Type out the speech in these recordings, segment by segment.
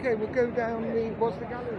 Okay, we'll go down what's the gallery?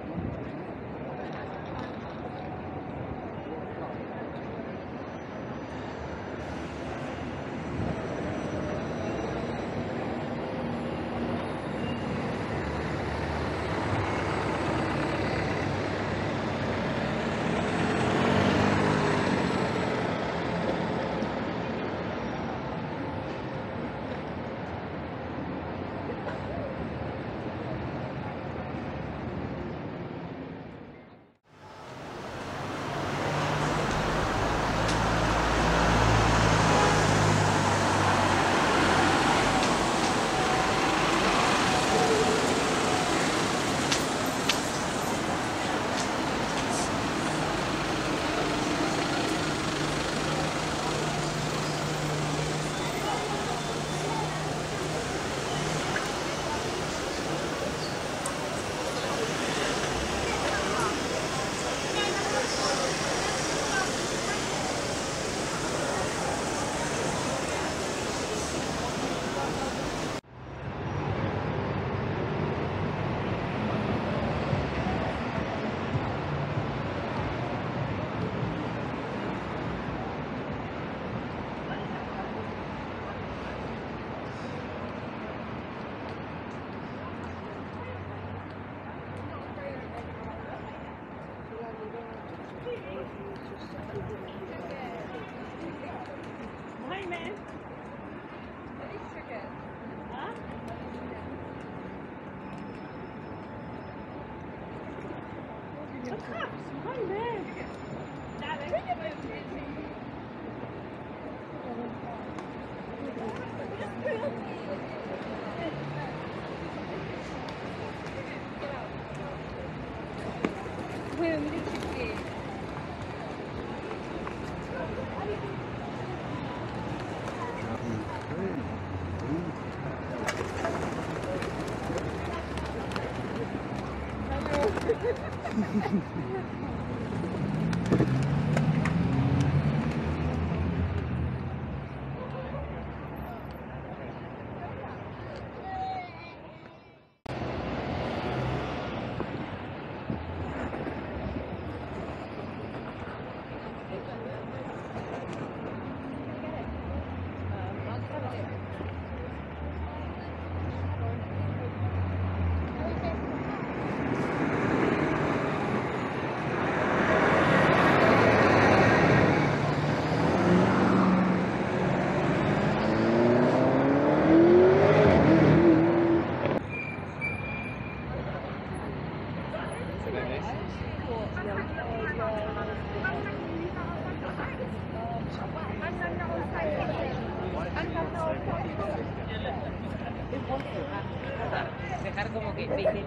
Dejar como que peine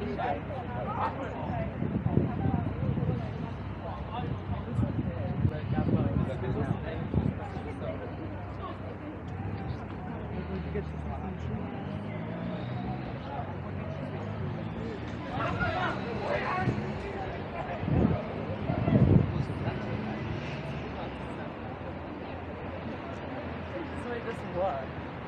So it doesn't work.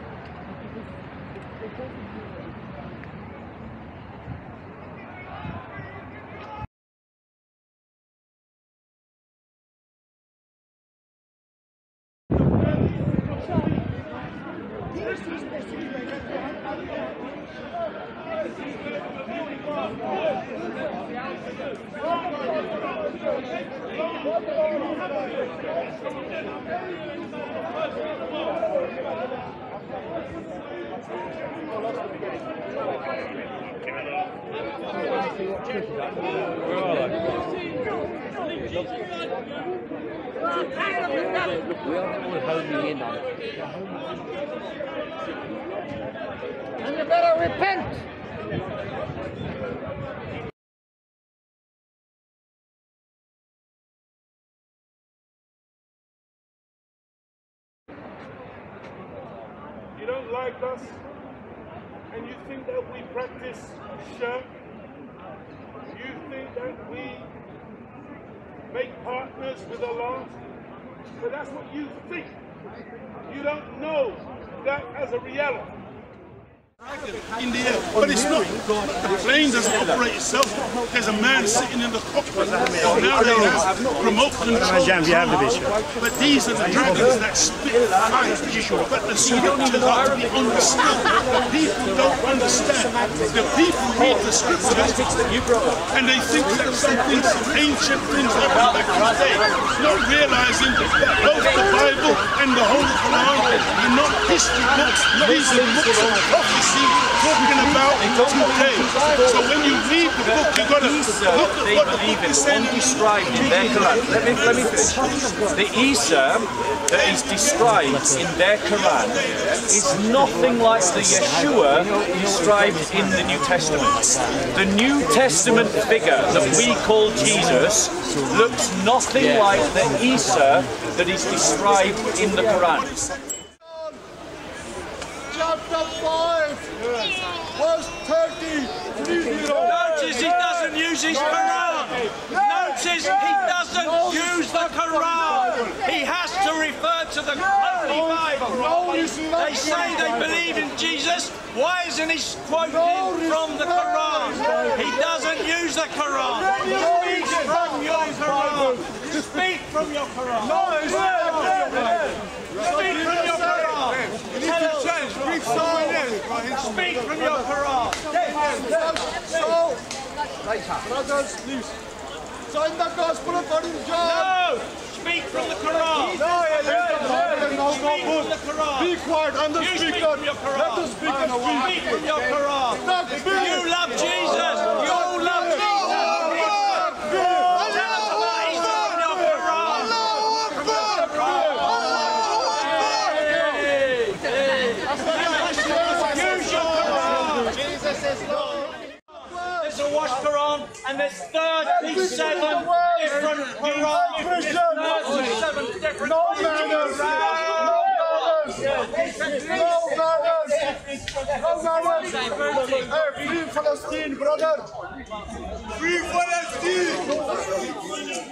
We are all homing in on it. And you better repent! You don't like us, and you think that we practice shirk. You think that we make partners with Allah, but that's what you think. You don't know that as a reality. in the air, but it's not. The plane doesn't operate itself. There's a man sitting in the cockpit. Now they have remote control. But these are the dragons that spit fire. But the scriptures are to be understood. The people don't understand. The people read the scriptures and they think that some ancient things happened back in the day, not realizing that both the Bible and the Holy Quran are not history books. These are books of prophecy talking about today. So when you read the book, you've got to look at what the book is saying. Described in their Quran. Let me finish. The Isa that is described in their Quran is nothing like the Yeshua described in the New Testament. The New Testament figure that we call Jesus looks nothing like the Isa that is described in the Quran. Chapter 5, verse 30. Notice he doesn't use his Quran. Notice he doesn't use the Quran. He has to refer to the Holy Bible. They say they believe in Jesus. Why isn't he quoting from the Quran? He doesn't use the Quran. Speak from your Quran. Speak from your Quran. Speak from your Quran. Speak from your Quran. So, brothers, please. So in the Gospel according to John. No! Speak from the Quran. Speak from the Quran. Be quiet, I'm the You speaker. speak from your Quran. Let the speaker speak. Speak from your Quran. You love Jesus. You all love Jesus. He's from your Quran. Use your Quran. Jesus is Lord. There's a wash Quran and there's 37 different Qurans. There's 37 different No manners. Hey, free Palestine, brother. Free Palestine.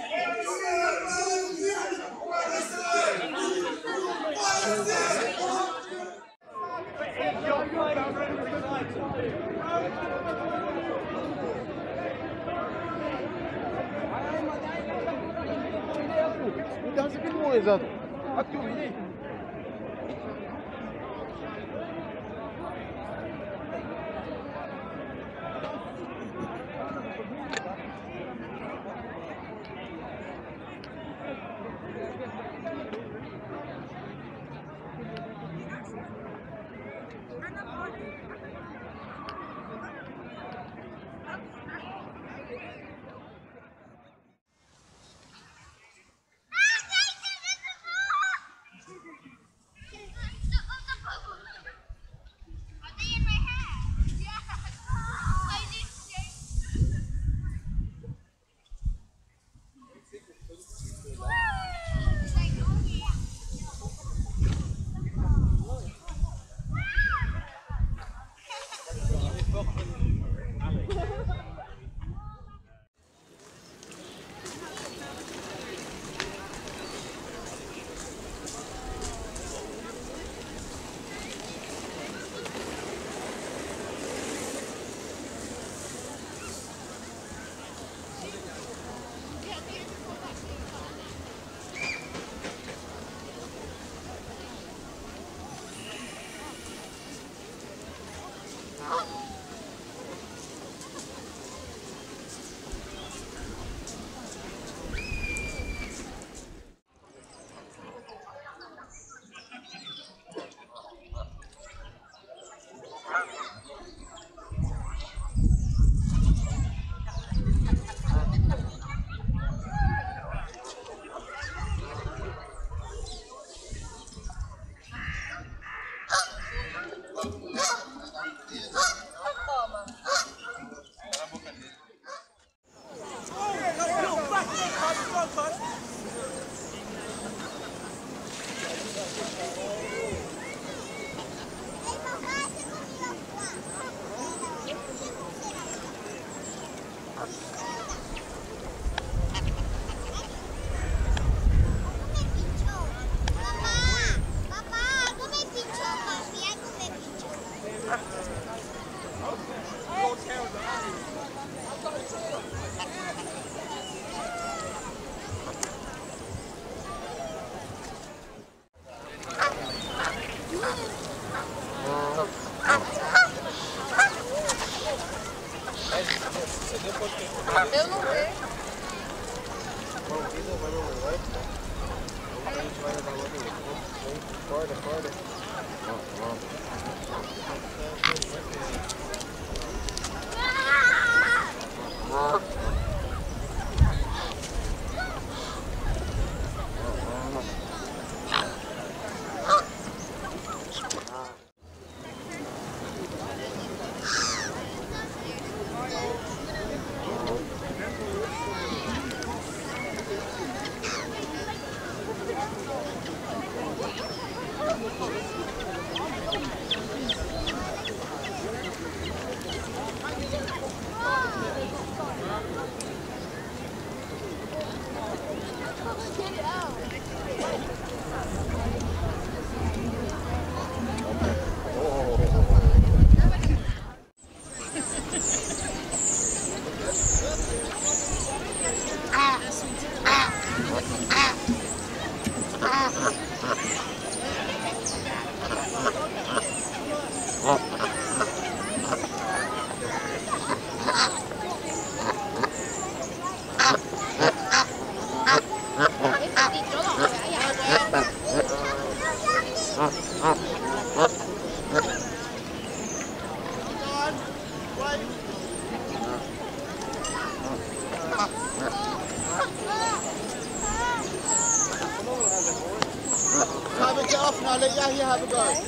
Simon, get off now, let Yahya have a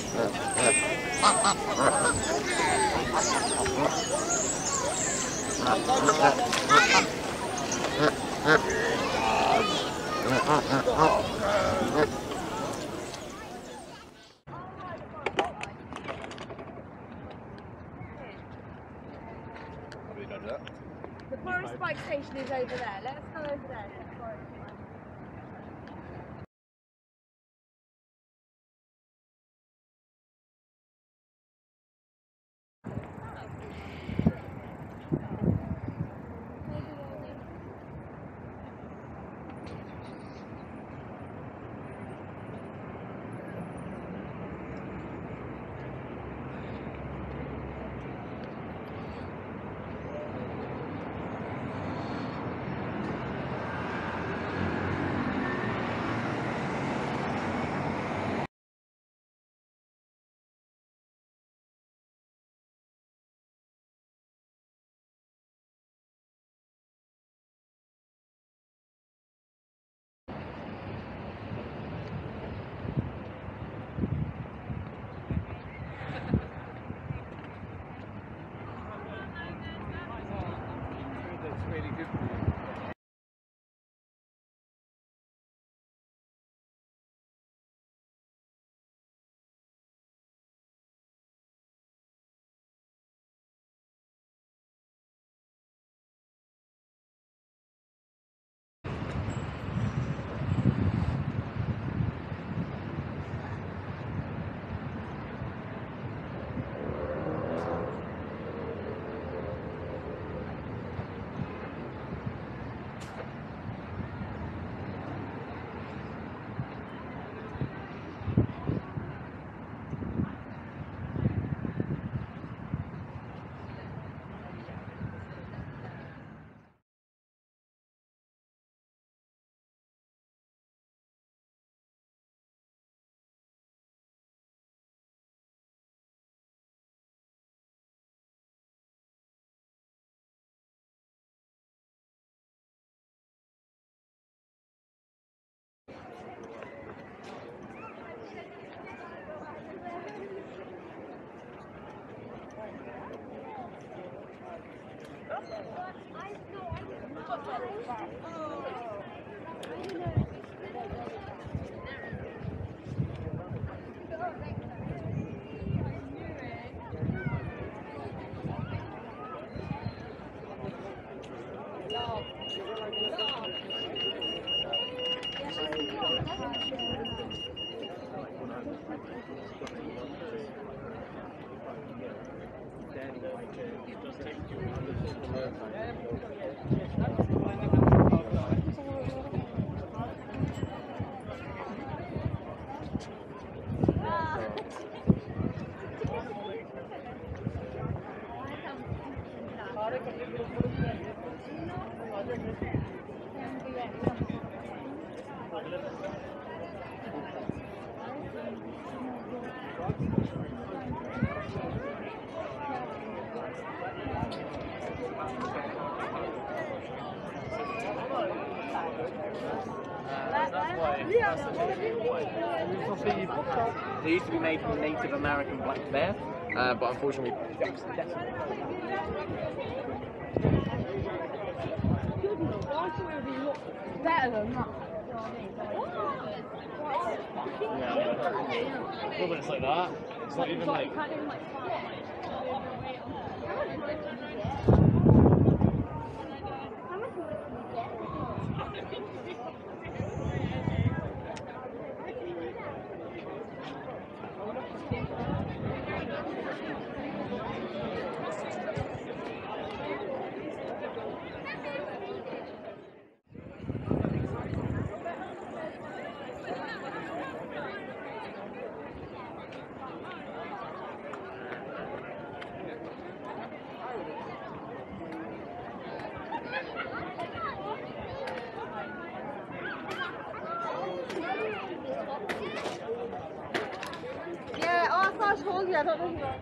The forest bike station is over there. Let's go over there. They used to be made from Native American black bear, but unfortunately, better than that. Well, but it's like that. It's not even like. Yeah, I thought I told you, I don't know who.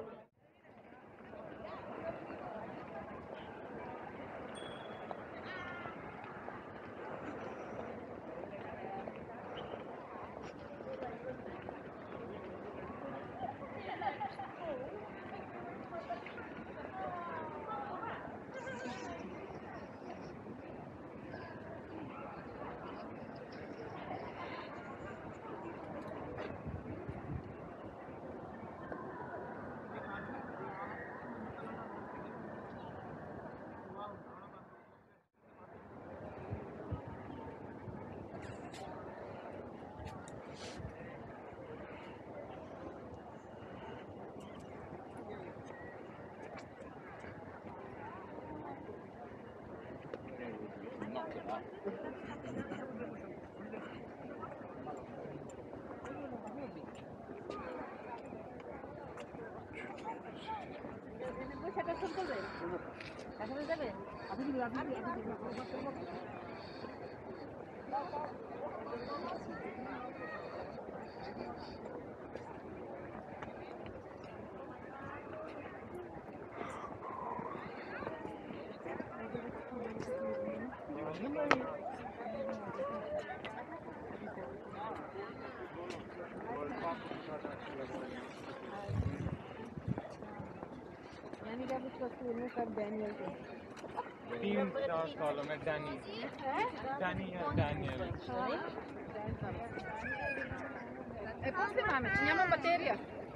Column at Danny. Danny and Daniel. E poste mame, teniamo bateria.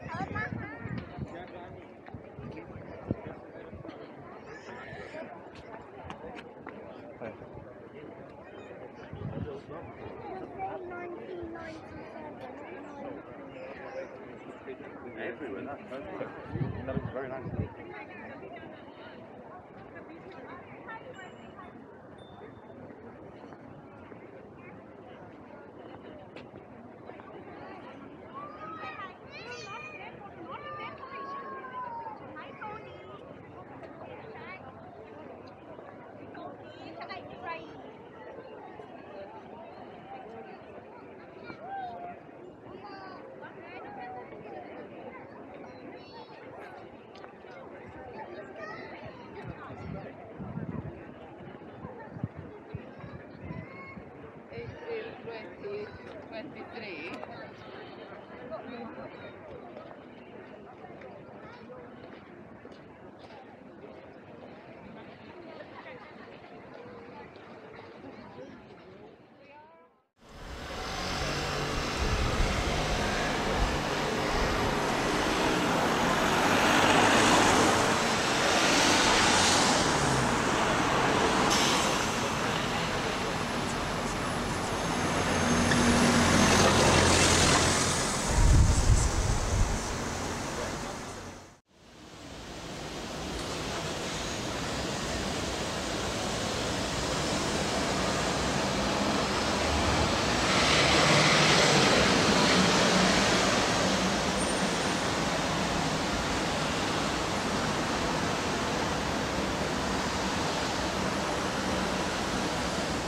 Everywhere, that looks very nice. April 2023.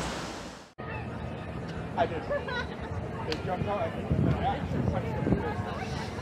I did. They jumped out, I think, and the reaction touched the police.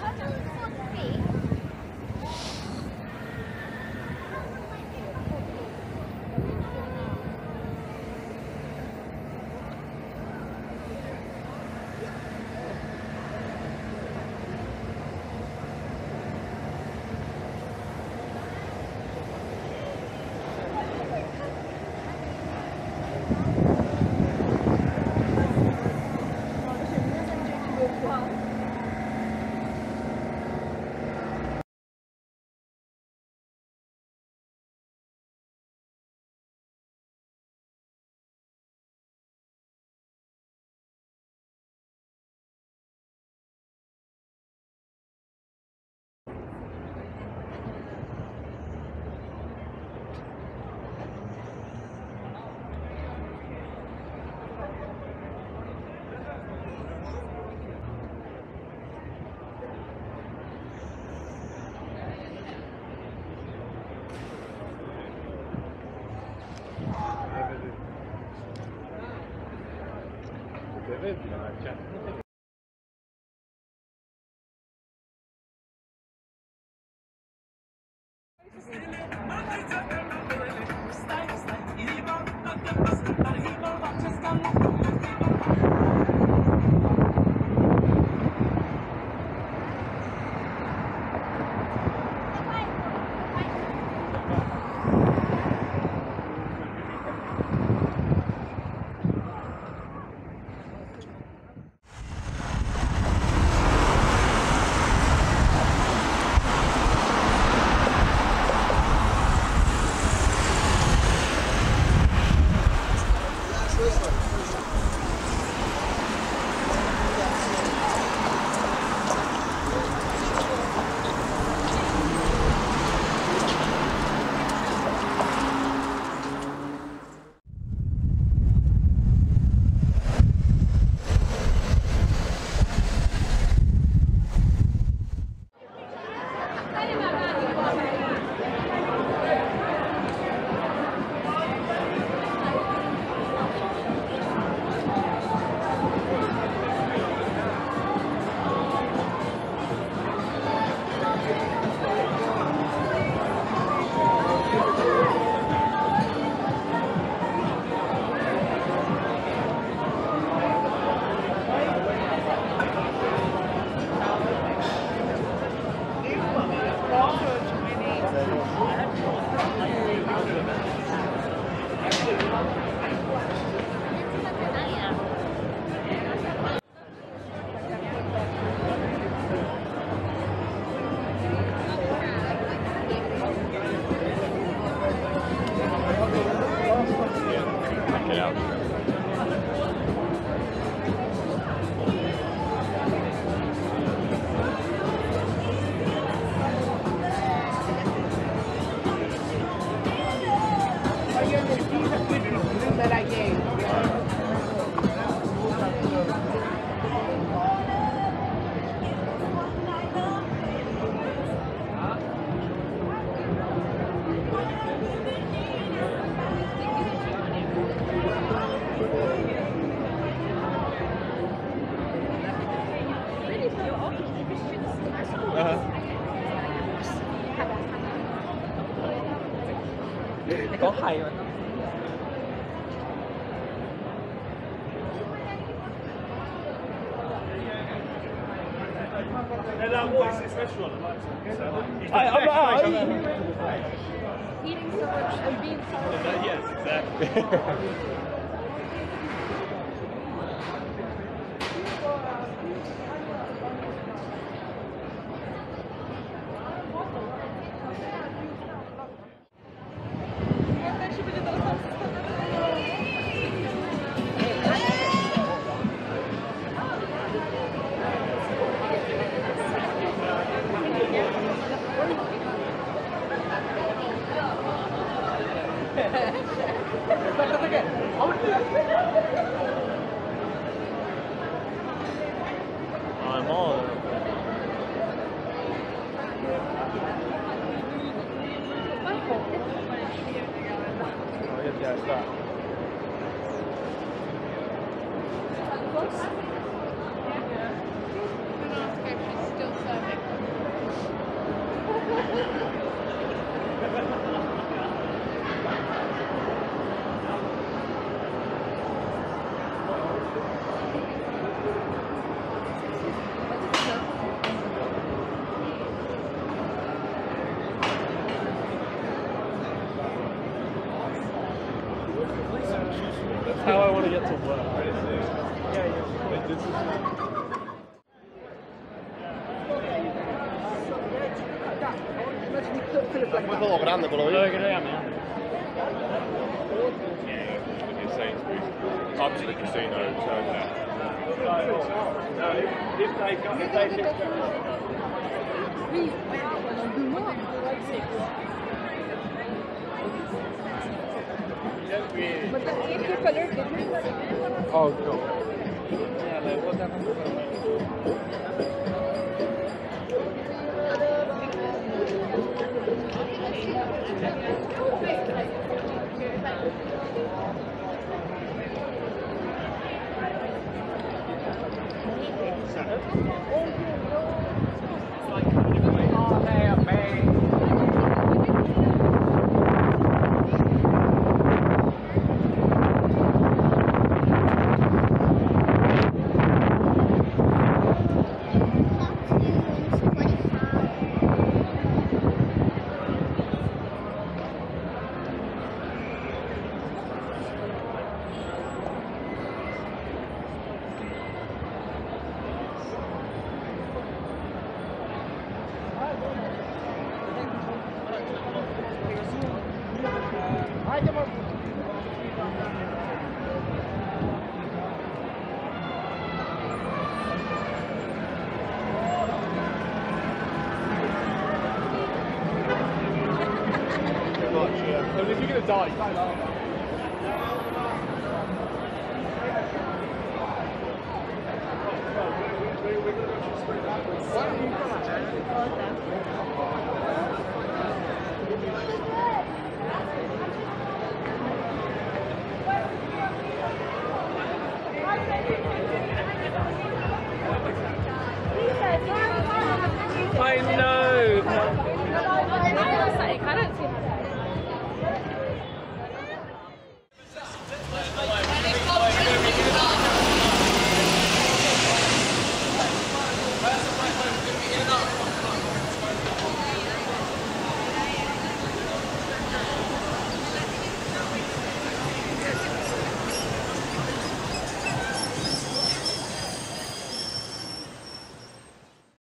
Có hay mà. Eating so much and being so Yes, exactly. I'm all. Oh, yeah, it's that. I'm going to ask if she's still serving. Questo lo grande quello lì. Up to the casino, turn left. Oh, cool. If you're gonna die, What?